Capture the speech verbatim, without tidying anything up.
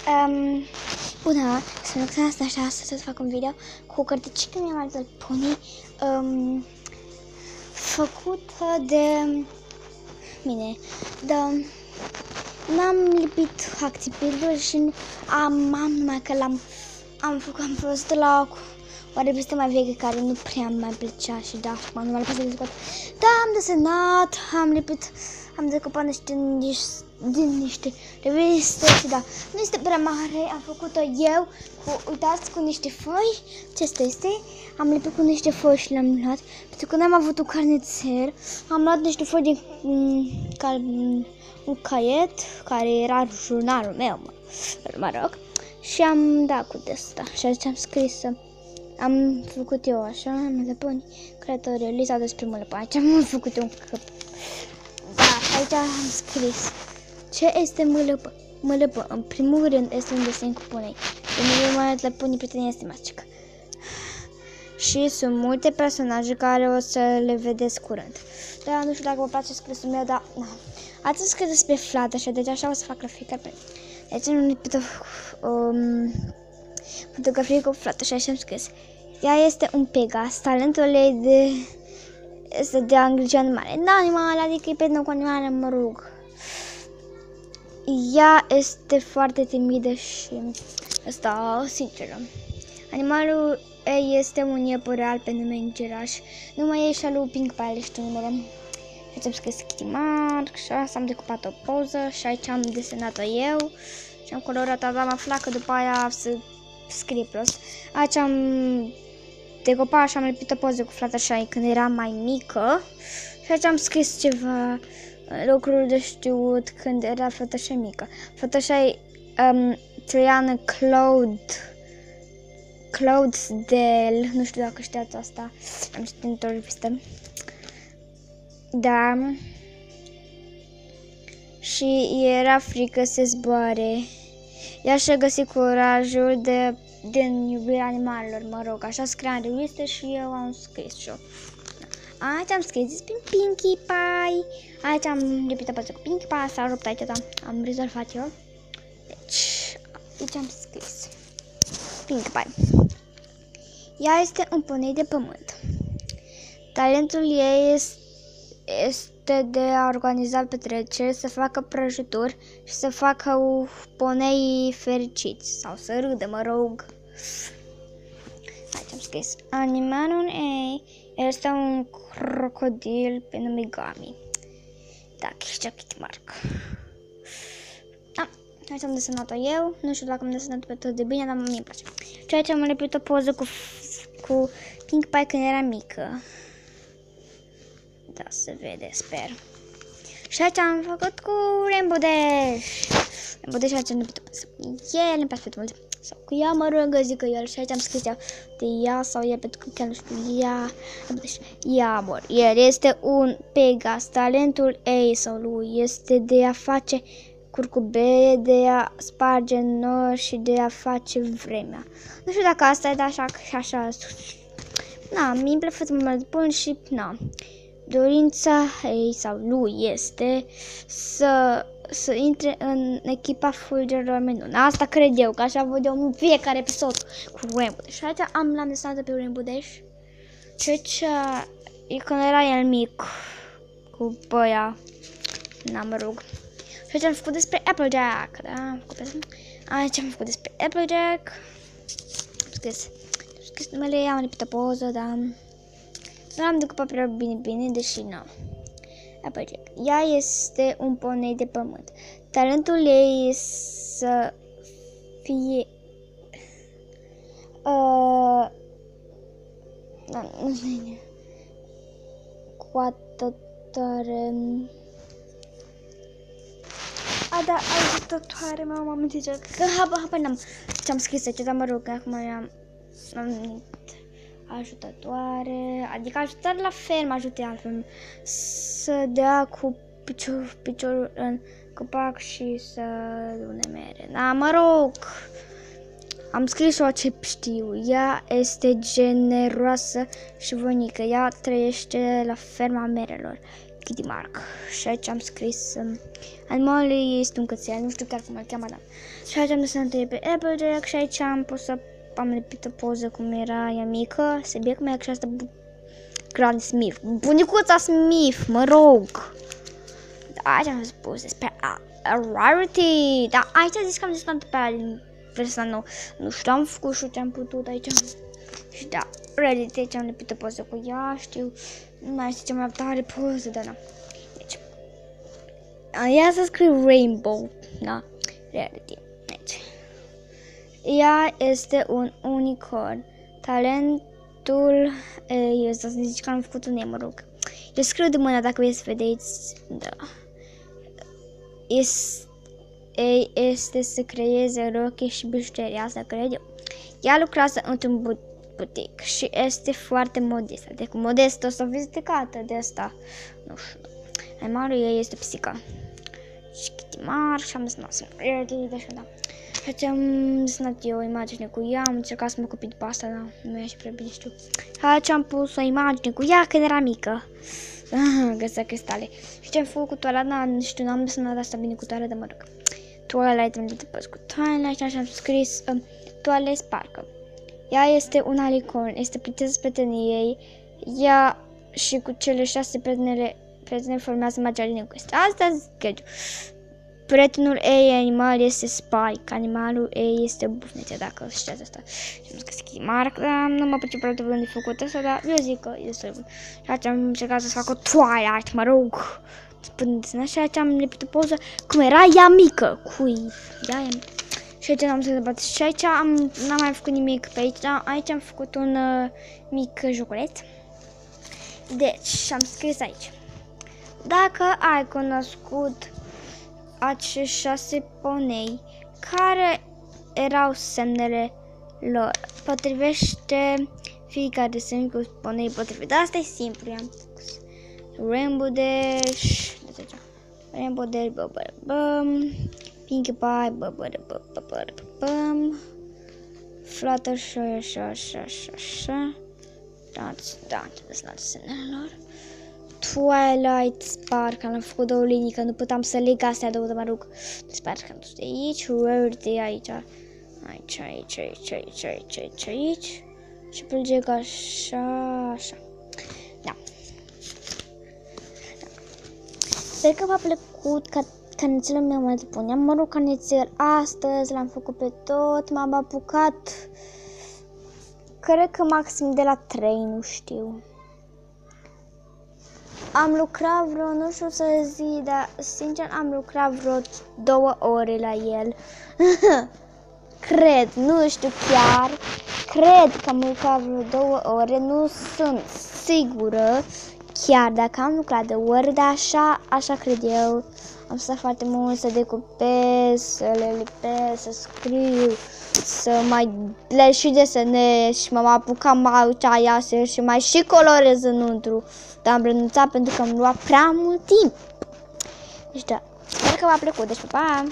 Um, bună, sunt Roxana Stașa, astăzi o să fac un video cu cărticica mea My Little Pony, um, făcută de mine. Da, n-am lipit acțibilul și am, am numai că l-am am făcut, am fost la o revistă mai veche care nu prea mai plăcea și da, m-am numai lăsat de scot. Da, am desenat, am lipit, am decupat niște, niște din niște reviste și da, nu este prea mare, am făcut-o eu cu, uitați, cu niște foi, acesta este, am lipit cu niște foi și le-am luat, pentru că n-am avut un carnețel, am luat niște foi din um, un caiet, care era jurnalul meu, mă, mă rog, și am dat cu asta, și aici am scris, am făcut eu așa, am lăpâni, creatorii, Lisa despre mă lăpâni, aici am făcut eu un căp, da, aici am scris. Ce este mălăpă? Mălăpă, în primul rând, este un desen cu ponei. De mai la pune prietenia este magică. Și sunt multe personaje care o să le vedeți curând. Da, nu știu dacă vă place scrisul meu, dar na. Ați scris despre Fluttershy, deci așa o să fac la fiecare pe. Deci nu lipit o um, fotografie cu Fluttershy și am scris. Ea este un Pegas, talentul ei de este de a îngriji animale. Da, animale, adică e pe cu animale, mă rog. Ea este foarte timidă și asta, sinceră. Animalul ei este un iepure real pe nume Îngeraș. Numai ei și-a lui Pink Pie știu numele. Și aici am scris Kitty Mark și asta am decupat o poză și aici am desenat-o eu. Și am colorat-o, am aflat că după aia să scrie prost. Aici am decupat și am lipit o poză cu Fluttershy când era mai mică. Și aici am scris ceva lucruri de știut când era Fluttershy mică. Fluttershy um, trăia în Cloud Cloudsdale, nu știu dacă știați asta, am citit într-o revistă. Da. Și era frică să zboare. Ea și-a găsit curajul de din iubirea animalelor, mă rog, așa scria în revistă și eu am scris și eu. Aici am scris despre Pinkie Pie. Aici am lipit o poză cu Pinkie Pie, s-a rupt aici, da, am rezolvat eu. Deci, aici am scris Pinkie Pie. Ea este un ponei de pământ. Talentul ei este de a organiza petreceri, să facă prăjituri și să facă ponei fericiți sau să râdă, mă rog. Aici am scris animalul ei este un crocodil pe nume Gami. Da, Kitty Mark. Da, aici am desenat-o eu. Nu știu dacă am desenat pe tot de bine, dar mie îmi place. Și aici am lipit o poză cu, cu Pink Pie când era mică. Da, se vede, sper. Și aici am făcut cu Rainbow Dash. Rainbow Dash aici am lipit o poză cu el, îmi place foarte mult. Sau cu ea, mă rog, zic că el. Și aici am scris eu de ea sau ea, pentru că chiar nu știu, ea. Ea, amor, el este un Pegas. Talentul ei sau lui este de a face curcubele, de a sparge nori și de a face vremea. Nu știu dacă asta e, dar așa, așa. Na, mi-mi place foarte mult bun și, na, dorința ei sau lui este să să intre în echipa fulgerilor minune. Asta cred eu, că așa văd eu în fiecare episod cu Rainbow Dash. Și aici am l-am desenat pe Rainbow Dash. Și aici e când era el mic cu băia. Na, mă rog. Și aici am făcut despre Applejack. Da, am făcut despre... Aici am făcut despre Applejack. Am scris, am scris numele ei, am lipit o poză, dar nu l-am decupat prea bine, bine, deși nu. Applejack. Ea este un ponei de pământ. Talentul ei este să fie uh, coatătoare. A, da, ajutătoare, mama, am zis că habar n-am ce-am scris aici, dar mă rog, că acum am am ajutătoare, adică ajutare la fermă, ajute altfel, să dea cu picior, piciorul în copac și să dune mere. Da, mă rog, am scris-o ce știu. Ea este generoasă și voinică. Ea trăiește la ferma merelor. Kitty Mark. Și aici am scris um, animalul este un cățel, nu știu chiar cum îl cheamă, dar. Și aici am desenat pe Applejack și aici am pus să am lipit o poză cum era ea mică, se bie cum e și asta Granny Smith, bunicuța Smith, mă rog. Da, aici am spus despre a, a Rarity, dar aici a zis că am desenat pe aia din versiunea nouă, nu știu, am făcut și ce am putut aici. Și da, Rarity, aici am lipit o poză cu ea, știu, nu mai știu ce mai tare poză, dar da. Deci, ea să scriu Rainbow, da, Rarity, deci. Ea este un unicorn. Talentul e să zici că am făcut un mă rog. Eu scriu de mână dacă vreți să vedeți. Da. Este, este să creeze rochii și bijuterii, asta cred eu. Ea lucrează într-un butic și este foarte modestă. Adică modestă, o sofisticată de asta. Nu știu. Animalul ei este pisica. Și Kitty Mark și am desenat să da. Și am desenat eu o imagine cu ea, am încercat să mă copii după asta, dar nu e și prea bine, știu. Și aici am pus o imagine cu ea când era mică. Găsea cristale. Și ce am făcut cu toaleta, nu știu, n-am desenat asta bine cu toaleta, mă rog. Twilight, am dat cu Twilight și am scris um, Twilight Sparkle. Ea este un alicorn, este prințesa prieteniei. Ea și cu cele șase prietenele, prietene formează magia din quest. Asta zic. Prietenul ei animal este Spike, animalul ei este bufnete, dacă știați asta. Și am scris Kitty Mark, dar nu mă pricep prea de făcut asta, dar eu zic că este bun. Și aici am încercat să fac o Twilight, mă rog. Spune-te, și aici am lipit o poză cum era ea mică, cu ea e. Și aici am să dezbat. Și aici am, n-am mai făcut nimic pe aici, aici am făcut un uh, mic joculeț. Deci, am scris aici. Dacă ai cunoscut acești șase ponei, care erau semnele lor? Potrivește fiecare semn cu ponei potrivit. Asta e simplu, i-am spus. Rainbow Dash, Rainbow Dash, bubble bum, Pinkie Pie, bubble bubble bum, Fluttershy, așa, așa, așa, așa. That's, that's not semnele lor. Twilight Sparkle, am făcut două linii, că nu puteam să leg astea două, mă rog. Sparkle de aici, Rarity aici, aici, aici, aici, aici, aici, aici, aici. Și plăgec așa, așa. Da. Sper că v-a plăcut ca canețelul meu, mai puneam, mă rog, canețel astăzi, l-am făcut pe tot, m-am apucat, cred că maxim de la trei, nu știu. Am lucrat vreo, nu știu să zic, dar sincer am lucrat vreo două ore la el. Cred, nu știu chiar, cred că am lucrat vreo două ore, nu sunt sigură chiar dacă am lucrat de ori, dar așa, așa cred eu. Am stat foarte mult să decupez, să le lipesc, să scriu, să mai le și desenez și m-am apucat mai aia și mai și colorez înăuntru. Dar am renunțat pentru că îmi lua prea mult timp. Deci da, sper că v-a plăcut, deci pa, pa!